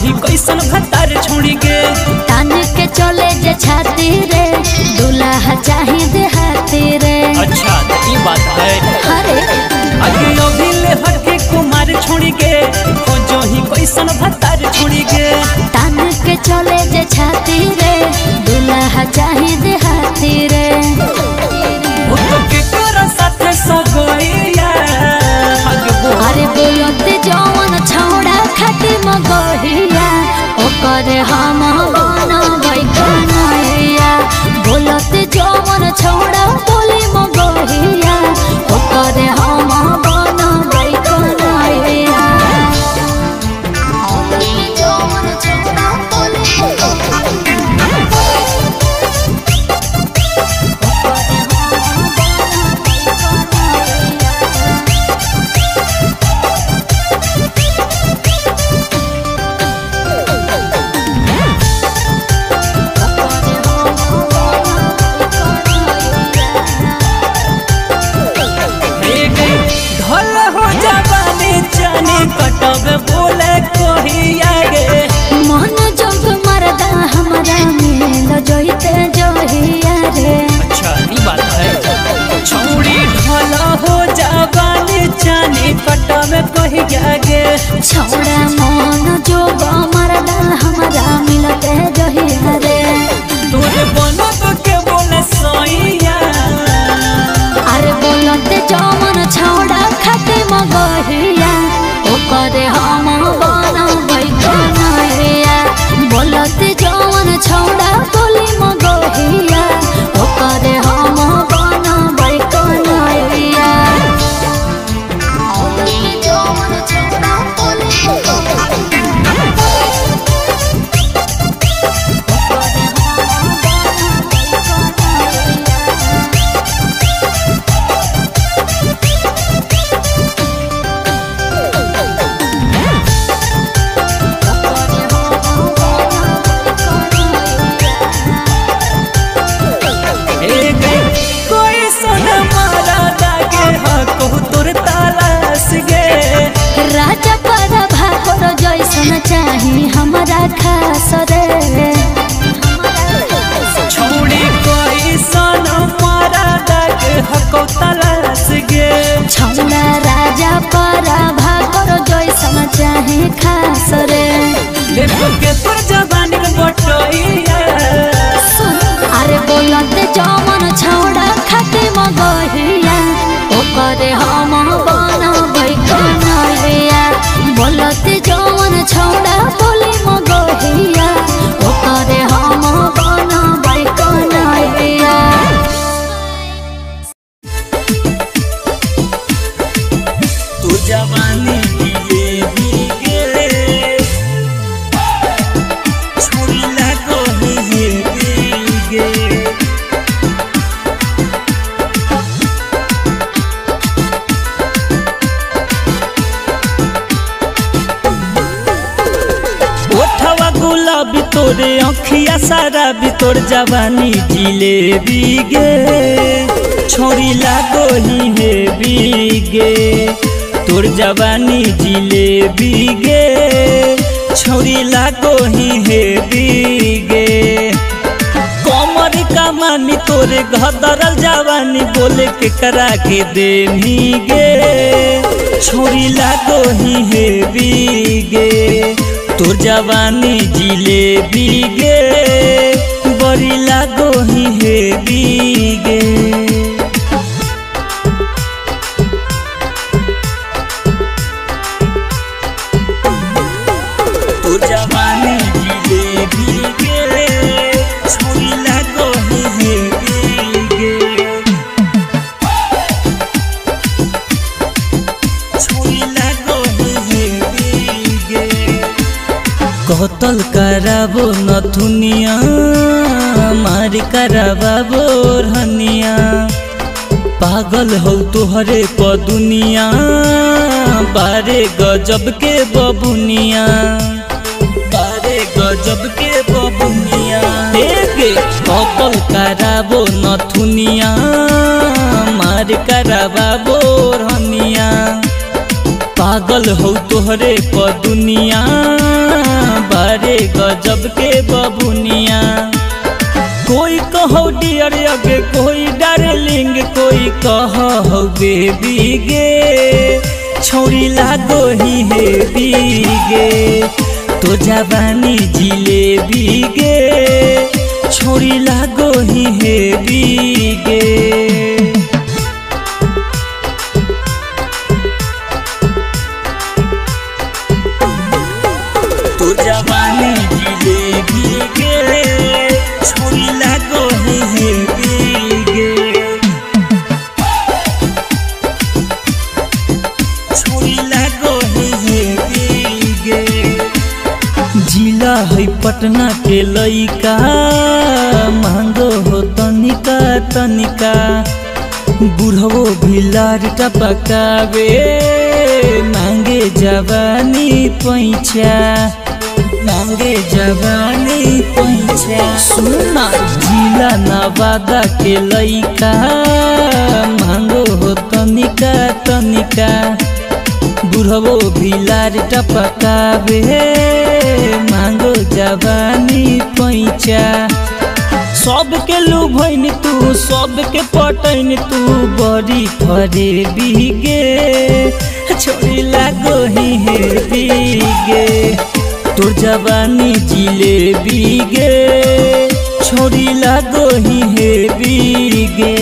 ही कैसन भतार छोड़ी के तान के चले जे छाती रे दूल्हा चाही देहाती रे। अच्छा ये बात है। अरे आगे अभी ले हटके कुमार छोड़ी के खोजो ही कैसन भतार छोड़ी के तान के चले जे छाती रे दूल्हा चाही देहाती रे। वो तो के कर साथ सगोइया अरे बोलते जवन छौड़ा खाती मगहिया ओकर हम बनबै कन्हैया। बोलते जवन छौड़ा बोली मगहिया ओकर हम बनबै कन्हैया। बोलते जवन छौड़ा बोली कटब बोले कहिया गे मन जोग मरदा हमरा मिल जोइते जोहिया रे। अच्छा ये बात है। छौड़ी ढला हो जावानी चानी कटब कहिया गे छौड़ा मन जोग मरदा हमरा मिलते जोहिया रे। तोरे बनब के बोले सैया अरे बोलते जमन छौड़ा खाते मगहिया ओकर हम बनबै कन्हैया। बोलते जवन छौड़ा बोली मगहिया ओकर हम बनबै कन्हैया। बोलते जवन छौड़ा बोली राजा पर भागोर जैसन चाही हमरा खास रे। छौड़ी कैसन मरदा के हको तलाश गे छौड़ा राजा पर भागोर जैसन चाही खास रे। लेको के तोर जवानी बटैया अरे बोलते जमन छौड़ा खाते मगहिया ओकर हम बनबै कन्हैया। बोलते जवन छौड़ा बोली मगहिया ओकर हम बनबै कन्हैया। तू जवानी दिए बिगे छोड़ी लगो है बिगे ओठवा गुलाबी तोरे अखिया सारा भी तोर जवानी जिलेबी गे छोड़ी लागो ही है बिगे तोर जवानी जिलेबी गे छोड़ी लागो ही है बिगे। कमर कमानी तोरे घदरल जवानी बोले के करा के देनी गे छोड़ी लागो ही है बिगे तोर जवानी जिलेबी गे बड़ी लागो ही है बिगे। तोर जवानी जिलेबी गे छोड़ी लागो ही है बिगे छोड़ी लागो ही है बिगे। कतल कराबो नथुनिया मार कराबो रनिया पागल हो तोहरे प दुनिया बारे गजब के बबुनिया बारे गजब के बबुनिया। कतल कराबो नथुनिया मार कराबो रनिया पागल हो तोहरे प दुनिया गजब के बबुनिया। कोई कहो डियर अगे, कोई डार्लिंग, कोई कहो बेबी गे, छोरी लागो ही हेवी गे, तो जवानी जिलेबी गे, छोरी लागो ही हेवी गे। तो जवानी जिलेबी गे, छोरी लागो ही हेवी गे, छोरी लागो ही हेवी गे। जिला है पटना के लइका, मांगो हो तनिका तनिका, बुढ़वो भी लार टपकावे, मांगे जवानी पैंचा, मांगे जवानी पैंचा। सुना जिला नवादा के लइका, मांगो हो तनिका तनिका, बुढ़वो भी लार टपकावे, मांगो जवानी पैंचा। सबके लुभैन तू, सबके पटैन तू, बड़ी फरे बिगे, छोरी लागो ही हेवी गे, तोर जवानी जिलेबी गे, छोरी लागो ही हेवी गे।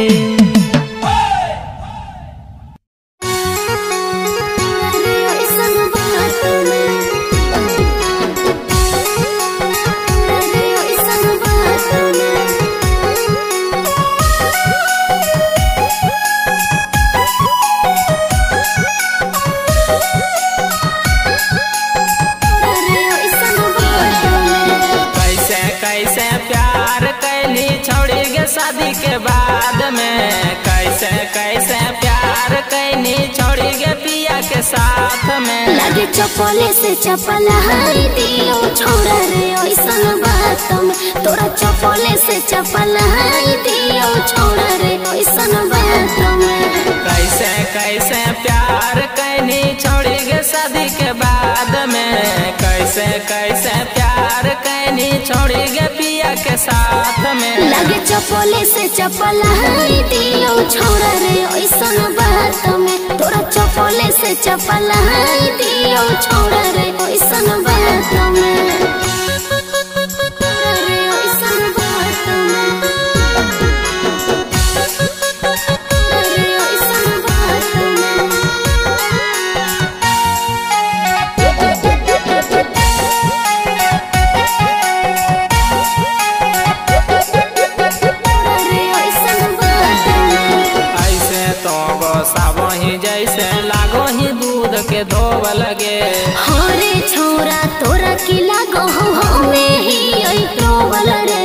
शादी के बाद में कैसे कैसे प्यार कैनी, छोड़ी गे पिया के साथ में। लगे चपले से चपल हाई दियो, छोड़ा रे ऐसन बात में, तोरा चपले से चपल हाई दियो, छोड़ा रे ऐसन बात में। कैसे कैसे प्यार कैनी, छोड़ी गे शादी के बाद में, कैसे कैसे प्यार कैनी, छोड़ी गे पिया के साथ में। लगे चपले से चपल हाई दियो, छोड़ा रे ऐसन बात में, तोरा चपले से चपल हाई दियो, छोड़ा रे ऐसन बात में, तोरा रे ऐसन बात में, तोरा रे ऐसन बात में। जैसे लागो ही दूध के धोब लगे, हरे छोरा तोरा की लागो हमें ही टोबल रे।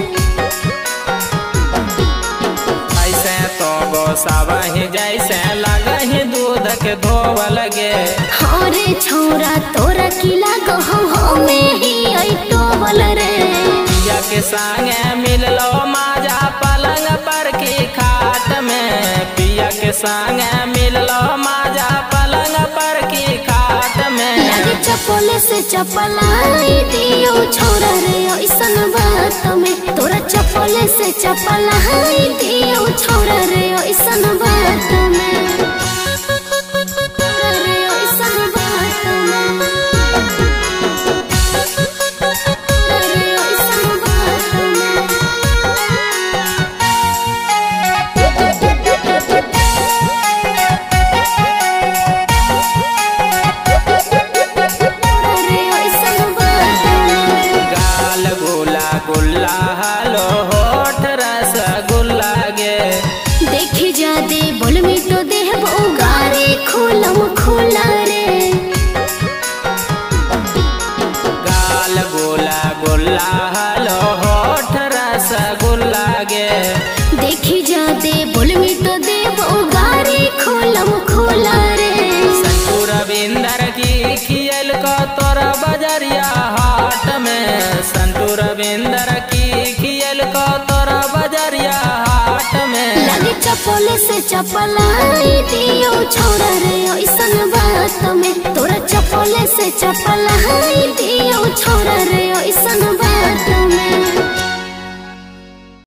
ऐसे तो गोसावा ही जैसे लागे ही दूध के धोब लगे, हरे छोरा तोरा की लागो हमें ही टोबल रे। पिया के संगे मिल लो माजा पलंग पर की खाट में, पिया के संगे मिल लो माजा पलंग पर की खाट में। लगे चपले से चपल हाई दियो, छोरा रे ऐसन बात में, तोरा चपले से चपल हाई दियो, छोरा रे ऐसन बात में, तोरा रे ऐसन बात में, तोरा रे ऐसन बात में। गुल्ला हालो होठ रसगुल्ला गे, देखी जा दे बोल में तो देह गारे खोलम खोला रे। गाल गोला गुल्ला हालो होठ रसगुल्ला गे, देखी जा दे बोल में तो देह गारे खोलम खोला रे। संतू रविंदर की खियल को तोरा बजरिया हाट में, संतू रविंदर की खियल को तोरा बजरिया हाट में। लगे चपले से चपल हाई दियो, छोरा रे ऐसन बात में, तोरा चपले से चपलाई दियो छोरा रे ऐसन बात